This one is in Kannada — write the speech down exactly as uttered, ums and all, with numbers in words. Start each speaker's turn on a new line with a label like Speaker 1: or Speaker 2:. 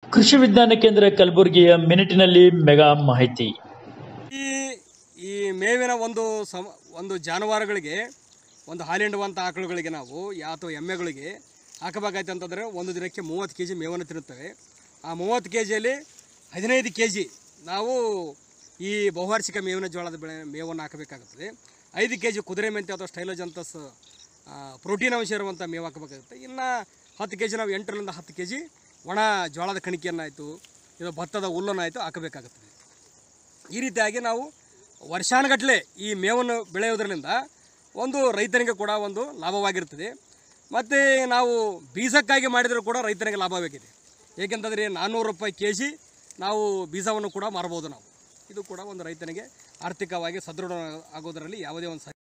Speaker 1: ಕೃಷಿ ವಿಜ್ಞಾನ ಕೇಂದ್ರ ಕಲಬುರಗಿಯ ಮಿನಿಟಿನಲ್ಲಿ ಮೆಗಾ ಮಾಹಿತಿ.
Speaker 2: ಈ ಈ ಮೇವಿನ ಒಂದು ಸಮ ಒಂದು ಜಾನುವಾರುಗಳಿಗೆ ಒಂದು ಹಾಲಿಂಡುವಂಥ ಆಕಳುಗಳಿಗೆ ನಾವು ಅಥವಾ ಎಮ್ಮೆಗಳಿಗೆ ಹಾಕಬೇಕಾಯ್ತು ಅಂತಂದರೆ ಒಂದು ದಿನಕ್ಕೆ ಮೂವತ್ತು ಕೆ ಜಿ ಮೇವನ್ನು ತಿನ್ನುತ್ತವೆ. ಆ ಮೂವತ್ತು ಕೆ ಜಿಯಲ್ಲಿ ಹದಿನೈದು ಕೆ ಜಿ ನಾವು ಈ ಬಹುವಾರ್ಷಿಕ ಮೇವಿನ ಜೋಳದ ಬೆಳೆ ಮೇವನ್ನು ಹಾಕಬೇಕಾಗುತ್ತದೆ. ಐದು ಕೆ ಜಿ ಕುದುರೆ ಮೆಂತೆ ಅಥವಾ ಸ್ಟೈಲೋಜಂತಸ್ ಪ್ರೋಟೀನ್ ಅಂಶ ಇರುವಂಥ ಮೇವು ಹಾಕಬೇಕಾಗುತ್ತೆ. ಇನ್ನು ಹತ್ತು ಕೆ ಜಿ ನಾವು ಎಂಟರಿಂದ ಹತ್ತು ಕೆ ಜಿ ಒಣ ಜೋಳದ ಕಣಿಕೆಯನ್ನಾಯಿತು, ಇದು ಭತ್ತದ ಹುಲ್ಲನ್ನಾಯಿತು ಹಾಕಬೇಕಾಗುತ್ತದೆ. ಈ ರೀತಿಯಾಗಿ ನಾವು ವರ್ಷಾನುಗಟ್ಟಲೆ ಈ ಮೇವನ್ನು ಬೆಳೆಯೋದ್ರಿಂದ ಒಂದು ರೈತನಿಗೆ ಕೂಡ ಒಂದು ಲಾಭವಾಗಿರ್ತದೆ. ಮತ್ತು ನಾವು ಬೀಜಕ್ಕಾಗಿ ಮಾಡಿದರೂ ಕೂಡ ರೈತನಿಗೆ ಲಾಭವಾಗಿದೆ. ಏಕೆಂತಂದರೆ ನಾನ್ನೂರು ರೂಪಾಯಿ ಕೆ ಜಿ ನಾವು ಬೀಜವನ್ನು ಕೂಡ ಮಾರಬಹುದು ನಾವು. ಇದು ಕೂಡ ಒಂದು ರೈತನಿಗೆ ಆರ್ಥಿಕವಾಗಿ ಸದೃಢ ಆಗೋದರಲ್ಲಿ ಯಾವುದೇ ಒಂದು